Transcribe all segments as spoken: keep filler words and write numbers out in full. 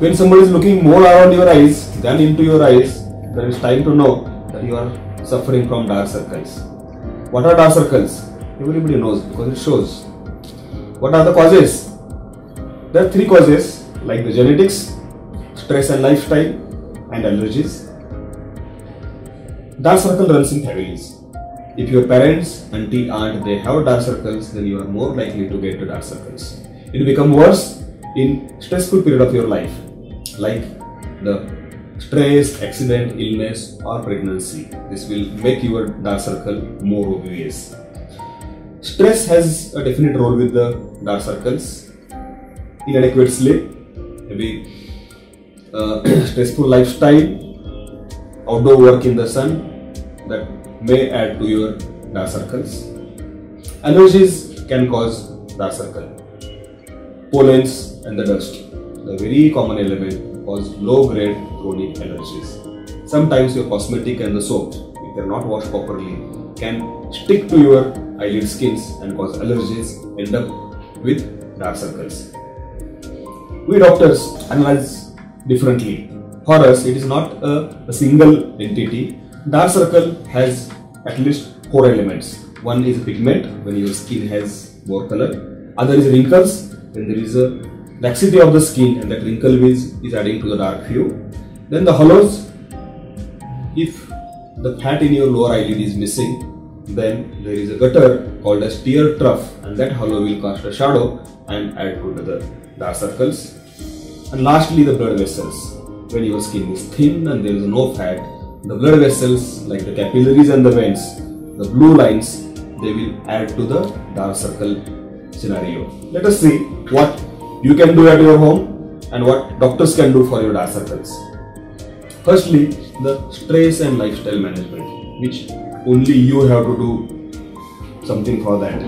When somebody is looking more around your eyes than into your eyes, then it's time to know that you are suffering from dark circles. What are dark circles? Everybody knows because it shows. What are the causes? There are three causes like the genetics, stress and lifestyle, and allergies. Dark circle runs in families. If your parents, auntie, aunt, they have dark circles, then you are more likely to get the dark circles. It will become worse in stressful period of your life, like the stress, accident, illness or pregnancy. This will make your dark circle more obvious. Stress has a definite role with the dark circles. Inadequate sleep, maybe uh, stressful lifestyle, outdoor work in the sun, that may add to your dark circles. Allergies can cause dark circle. Pollens and the dust, the very common element, cause low-grade chronic allergies. Sometimes your cosmetic and the soap, if they are not washed properly, can stick to your eyelid skins and cause allergies, end up with dark circles. We doctors analyze differently. For us, it is not a, a single entity. Dark circle has at least four elements. One is pigment, when your skin has more color. Other is wrinkles, when there is a laxity of the skin and that wrinkle is, is adding to the dark hue. Then the hollows, if the fat in your lower eyelid is missing, then there is a gutter called as tear trough, and that hollow will cast a shadow and add to the dark circles. And lastly, the blood vessels. When your skin is thin and there is no fat, the blood vessels like the capillaries and the veins, the blue lines, they will add to the dark circle scenario. Let us see what you can do at your home and what doctors can do for your dark circles. Firstly, the stress and lifestyle management, which only you have to do something for that.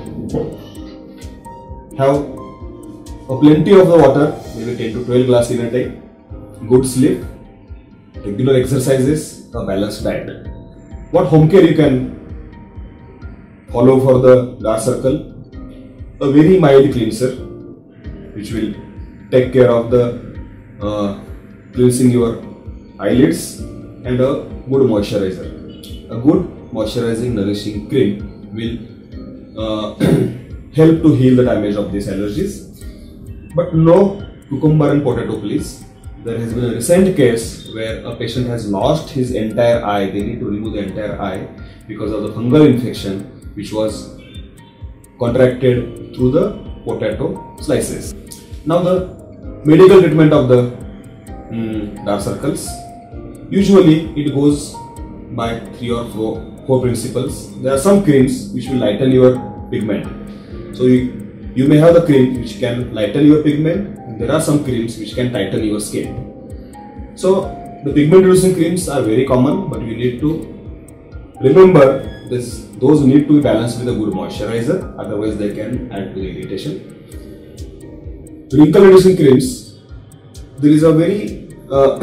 Have a plenty of the water, maybe ten to twelve glasses in a day, good sleep, regular exercises, a balanced diet. What home care you can follow for the dark circle? A very mild cleanser, which will take care of the uh, cleansing your eyelids, and a good moisturizer. A good moisturizing nourishing cream will uh, help to heal the damage of these allergies. But no cucumber and potato please. There has been a recent case where a patient has lost his entire eye. They need to remove the entire eye because of the fungal infection which was contracted through the potato slices. Now the medical treatment of the um, dark circles. Usually it goes by three or four, four principles. There are some creams which will lighten your pigment. So you, you may have the cream which can lighten your pigment. And there are some creams which can tighten your skin. So the pigment reducing creams are very common, but you need to remember this, those need to be balanced with a good moisturizer, otherwise they can add to the irritation. Wrinkle reducing creams, there is a very uh,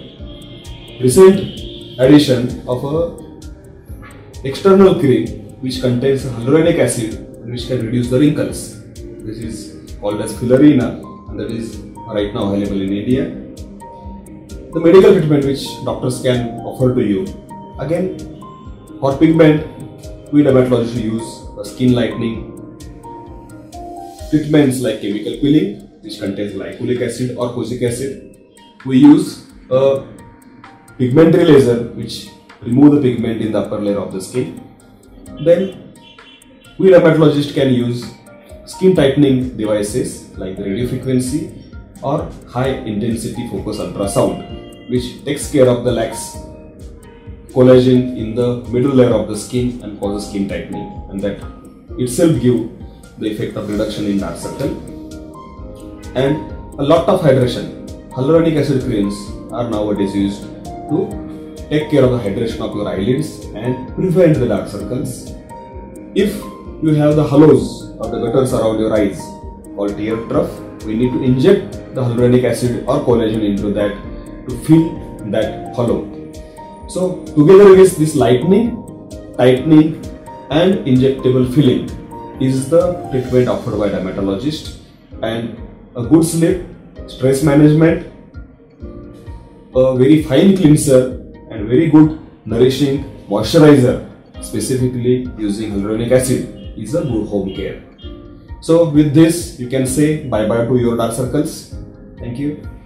recent addition of a external cream which contains hyaluronic acid which can reduce the wrinkles. This is called as Filarina, and that is right now available in India. The medical treatment which doctors can offer to you. Again, for pigment, we dermatologists use a skin lightening treatments like chemical peeling, which contains glycolic acid or kojic acid. We use a pigmentary laser which remove the pigment in the upper layer of the skin. Then we dermatologists can use skin tightening devices like the radio frequency or high intensity focus ultrasound, which takes care of the lax collagen in the middle layer of the skin and causes skin tightening, and that itself give the effect of reduction in dark circle. And a lot of hydration. Hyaluronic acid creams are nowadays used to take care of the hydration of your eyelids and prevent the dark circles. If you have the hollows or the gutters around your eyes called tear trough, we need to inject the hyaluronic acid or collagen into that to fill that hollow. So together with this lightening, tightening and injectable filling is the treatment offered by dermatologist. And a good sleep, stress management, a very fine cleanser and very good nourishing moisturizer, specifically using hyaluronic acid, is a good home care. So with this, you can say bye bye to your dark circles. Thank you.